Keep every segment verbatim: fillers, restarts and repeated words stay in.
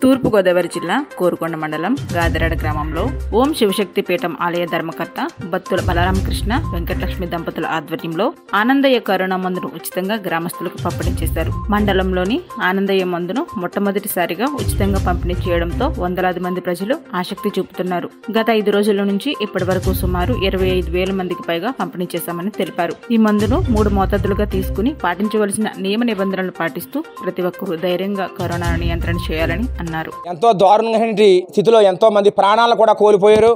తూర్పు గోదావరి జిల్లా కోరుకొండ మండలం గాదరాడ గ్రామంలో ఓం శివశక్తి పీఠం ఆలయ ధర్మకర్త బత్తుల బలరామకృష్ణ వెంకటలక్ష్మి దంపతుల ఆధ్వర్యంలో ఆనందయ్య కరోనా మందును ఉచితంగా గ్రామస్తులకు పంపిణీ చేశారు. మండలంలోని ఆనందయ్య మందును మొట్టమొదటిసారిగా ఉచితంగా పంపిణీ చేయడంతో వందలాది మంది ప్రజలు ఆసక్తి చూపుతున్నారు. గత ఐదు రోజుల నుంచి ఇప్పటి వరకు సుమారు ఇరవై ఐదు వేల మందికి పైగా పంపిణీ చేశామని తెలిపారు. ఈ మందును మూడు మోతాదులుగా తీసుకుని పాటించవలసిన నియమ నిబంధనలు పాటిస్తూ ప్రతి ఒక్కరూ ధైర్యంగా కరోనా నియంత్రణ చేయాలని అన్నారు. ఎంతో దారుణమైన స్థితిలో ఎంతో మంది ప్రాణాలు కూడా కోల్పోయారు.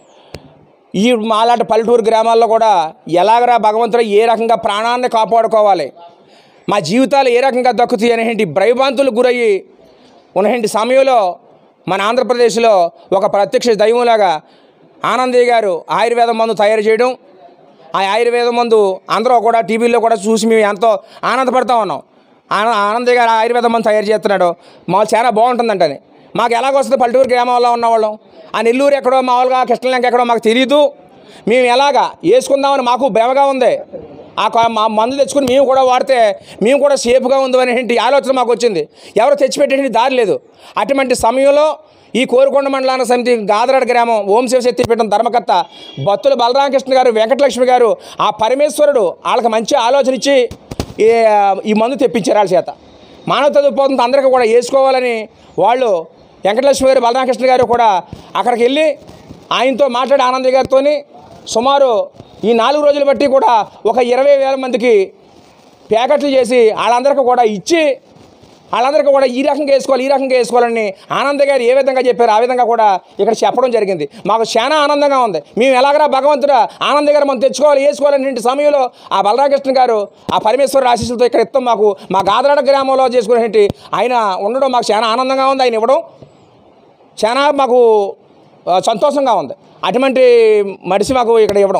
ఈ మాలాంటి పల్లెటూరు గ్రామాల్లో కూడా ఎలాగరా భగవంతుడు ఏ రకంగా ప్రాణాన్ని కాపాడుకోవాలి, మా జీవితాలు ఏ రకంగా దక్కుతాయి అనేటి భయభ్రాంతులకు గురయ్యి ఉన్నటువంటి సమయంలో మన ఆంధ్రప్రదేశ్లో ఒక ప్రత్యక్ష దైవంలాగా ఆనందయ్య గారు ఆయుర్వేద మందు తయారు చేయడం, ఆ ఆయుర్వేద మందు అందరూ కూడా టీవీలో కూడా చూసి మేము ఎంతో ఆనందపడతా ఉన్నాం. ఆనందయ్య గారు ఆయుర్వేద మందు తయారు చేస్తున్నాడు, మాకు చాలా బాగుంటుందంటని. మాకు ఎలాగొస్తుంది పల్లెటూరు గ్రామంలో ఉన్నవాళ్ళం, ఆ నెల్లూరు ఎక్కడో మామూలుగా కృష్ణలంక ఎక్కడో మాకు తెలియదు. మేము ఎలాగా వేసుకుందామని మాకు భ్రమగా ఉంది. ఆ మా మందు తెచ్చుకుని మేము కూడా వాడితే మేము కూడా సేఫ్గా ఉంది అనేటువంటి ఆలోచన మాకు వచ్చింది. ఎవరు తెచ్చిపెట్టేటువంటి దారి లేదు. అటువంటి సమయంలో ఈ కోరుకొండ మండలాన సమితి గాదరాడ గ్రామం ఓం శివశక్తి పీఠం ధర్మకర్త బత్తుల బలరామకృష్ణ గారు వెంకటలక్ష్మి గారు ఆ పరమేశ్వరుడు వాళ్ళకి మంచి ఆలోచన ఇచ్చి ఈ మందు తెప్పించారు. వాళ్ళ చేత మానవతా దృక్పథంతో అందరికీ కూడా వేసుకోవాలని వాళ్ళు వెంకటలక్ష్మి గారు బలరామకృష్ణ గారు కూడా అక్కడికి వెళ్ళి ఆయనతో మాట్లాడి ఆనందయ్య గారితో సుమారు ఈ నాలుగు రోజులు బట్టి కూడా ఒక ఇరవై వేల మందికి ప్యాకెట్లు చేసి వాళ్ళందరికీ కూడా ఇచ్చి వాళ్ళందరికీ కూడా ఈ రకంగా వేసుకోవాలి ఈ రకంగా వేసుకోవాలని ఆనందయ్య గారు ఏ విధంగా చెప్పారు ఆ విధంగా కూడా ఇక్కడ చెప్పడం జరిగింది. మాకు చాలా ఆనందంగా ఉంది. మేము ఎలాగరా భగవంతుడు ఆనందయ్య గారు మనం తెచ్చుకోవాలి వేసుకోవాలనే సమయంలో ఆ బలరామకృష్ణ గారు ఆ పరమేశ్వర ఆశీస్సులతో ఇక్కడ ఇస్తాం మాకు మా గాదరాడ గ్రామంలో చేసుకునేటి ఆయన ఉండడం మాకు చాలా ఆనందంగా ఉంది. ఆయన ఇవ్వడం చాలా మాకు సంతోషంగా ఉంది. అటువంటి మనిషి మాకు ఇక్కడ ఇవ్వడం.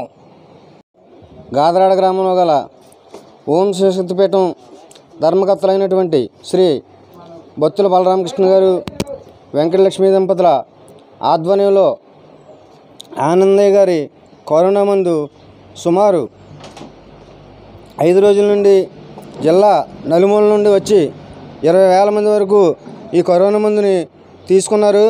గాదరాడ గ్రామంలో గల ఓం శివశక్తిపీఠం ధర్మకర్తలైనటువంటి శ్రీ బత్తుల బలరామకృష్ణ గారు వెంకటలక్ష్మి దంపతుల ఆధ్వర్యంలో ఆనందయ్య గారి కరోనా మందు సుమారు ఐదు రోజుల నుండి జిల్లా నలుమూల నుండి వచ్చి ఇరవై వేల మంది వరకు ఈ కరోనా మందుని తీసుకున్నారు.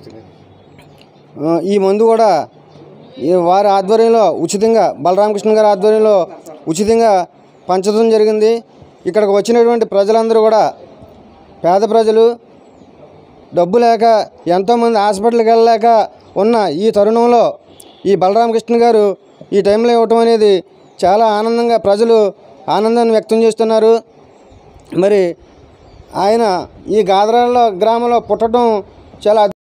ఈ మందు కూడా వారి ఆధ్వర్యంలో ఉచితంగా బలరామకృష్ణ గారి ఆధ్వర్యంలో ఉచితంగా పంచడం జరిగింది. ఇక్కడికి వచ్చినటువంటి ప్రజలందరూ కూడా పేద ప్రజలు డబ్బు లేక ఎంతోమంది హాస్పిటల్కి వెళ్ళలేక ఉన్న ఈ తరుణంలో ఈ బలరామకృష్ణ గారు ఈ టైంలో ఇవ్వటం అనేది చాలా ఆనందంగా ప్రజలు ఆనందాన్ని వ్యక్తం చేస్తున్నారు. మరి ఆయన ఈ గాదరాడ గ్రామంలో పుట్టడం చాలా